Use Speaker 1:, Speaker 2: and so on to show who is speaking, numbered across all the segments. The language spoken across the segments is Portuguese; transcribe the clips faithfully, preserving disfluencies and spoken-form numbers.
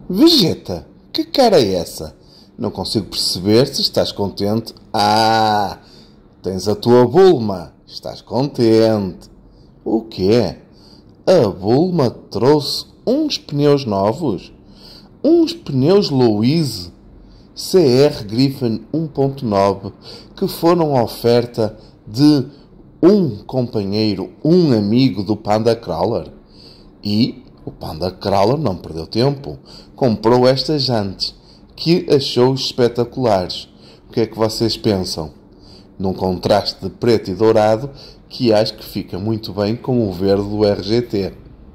Speaker 1: Vegeta, que cara é essa? Não consigo perceber se estás contente. Ah, tens a tua Bulma. Estás contente. O quê? A Bulma trouxe uns pneus novos? Uns pneus Louise C R Griffin um ponto nove que foram oferta de um companheiro, um amigo do Panda Crawler. E o Panda Crawler não perdeu tempo. Comprou estas jantes, que achou espetaculares. O que é que vocês pensam? Num contraste de preto e dourado, que acho que fica muito bem com o verde do R G T.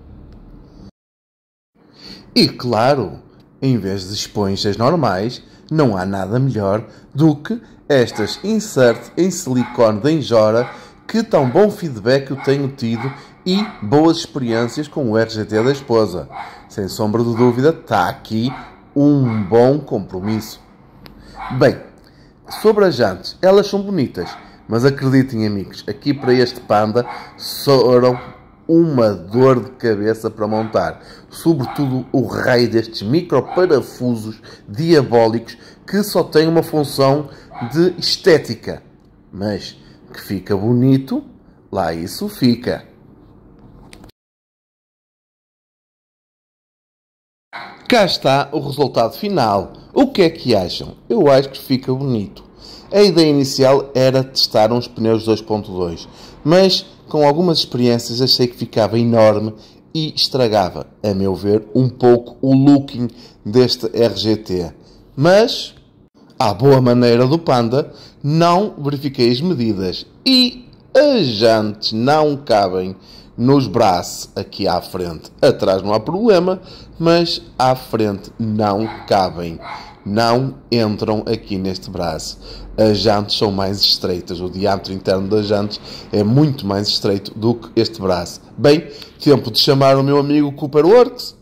Speaker 1: E claro, em vez de esponjas normais, não há nada melhor do que estas insert em silicone de Enjora, que tão bom feedback eu tenho tido e boas experiências com o R G T da esposa. Sem sombra de dúvida, está aqui um bom compromisso. Bem, sobre as jantes, elas são bonitas, mas acreditem amigos, aqui para este Panda foram uma dor de cabeça para montar. Sobretudo o raio destes micro parafusos diabólicos que só têm uma função de estética. Mas que fica bonito, lá isso fica. Cá está o resultado final. O que é que acham? Eu acho que fica bonito. A ideia inicial era testar uns pneus dois ponto dois, mas com algumas experiências achei que ficava enorme e estragava, a meu ver, um pouco o looking deste R G T. Mas, à boa maneira do Panda, não verifiquei as medidas e as jantes não cabem nos braços aqui à frente. Atrás não há problema, mas à frente não cabem. Não entram aqui neste braço. As jantes são mais estreitas. O diâmetro interno das jantes é muito mais estreito do que este braço. Bem, tempo de chamar o meu amigo Cooper Works.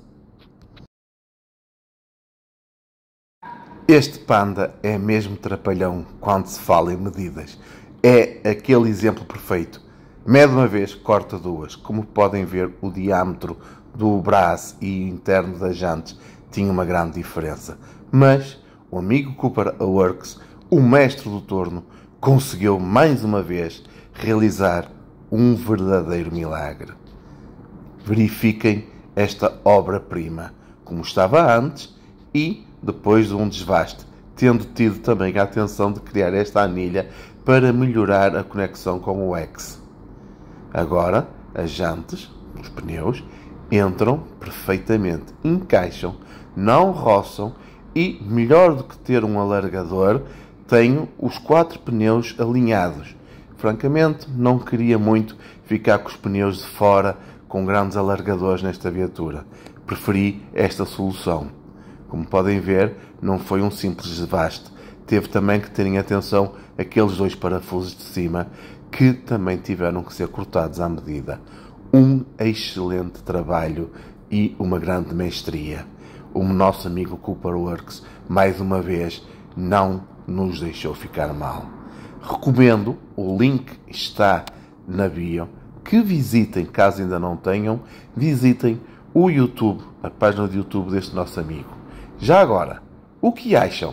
Speaker 1: Este Panda é mesmo trapalhão quando se fala em medidas. É aquele exemplo perfeito. Mede uma vez, corta duas. Como podem ver, o diâmetro do braço e interno das jantes tinha uma grande diferença. Mas o amigo Cooper Works, o mestre do torno, conseguiu mais uma vez realizar um verdadeiro milagre. Verifiquem esta obra-prima, como estava antes e depois de um desvaste, tendo tido também a atenção de criar esta anilha para melhorar a conexão com o X. Agora, as jantes, os pneus, entram perfeitamente, encaixam, não roçam e, melhor do que ter um alargador, tenho os quatro pneus alinhados. Francamente, não queria muito ficar com os pneus de fora com grandes alargadores nesta viatura. Preferi esta solução. Como podem ver, não foi um simples desvaste. Teve também que terem atenção aqueles dois parafusos de cima que também tiveram que ser cortados à medida. Um excelente trabalho e uma grande mestria. O nosso amigo Cooper Works, mais uma vez, não nos deixou ficar mal. Recomendo, o link está na bio, que visitem, caso ainda não tenham, visitem o YouTube, a página do YouTube deste nosso amigo. Já agora, o que acham?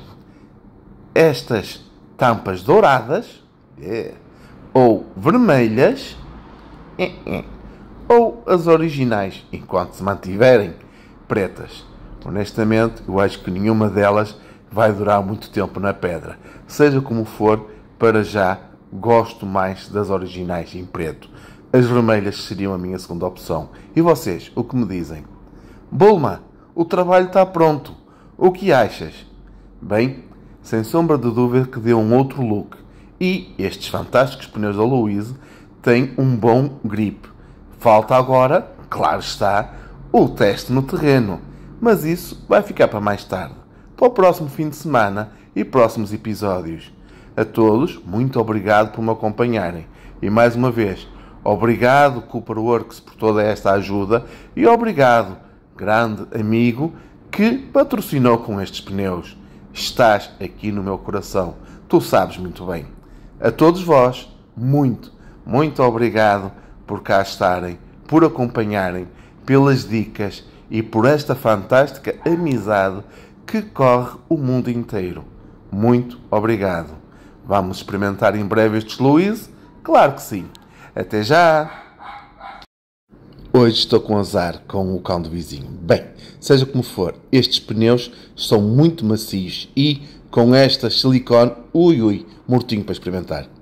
Speaker 1: Estas tampas douradas, é, ou vermelhas, é, é, ou as originais, enquanto se mantiverem pretas. Honestamente, eu acho que nenhuma delas vai durar muito tempo na pedra. Seja como for, para já, gosto mais das originais em preto. As vermelhas seriam a minha segunda opção. E vocês, o que me dizem? Bulma, o trabalho está pronto. O que achas? Bem, sem sombra de dúvida que deu um outro look. E estes fantásticos pneus da Louise têm um bom grip. Falta agora, claro está, o teste no terreno. Mas isso vai ficar para mais tarde, para o próximo fim de semana e próximos episódios. A todos, muito obrigado por me acompanharem. E mais uma vez, obrigado Cooper Works por toda esta ajuda e obrigado, grande amigo, que patrocinou com estes pneus. Estás aqui no meu coração. Tu sabes muito bem. A todos vós, muito, muito obrigado por cá estarem, por acompanharem, pelas dicas e por esta fantástica amizade que corre o mundo inteiro. Muito obrigado. Vamos experimentar em breve estes Louise? Claro que sim. Até já! Hoje estou com azar com o cão do vizinho. Bem, seja como for, estes pneus são muito macios e com esta silicone, ui ui, mortinho para experimentar.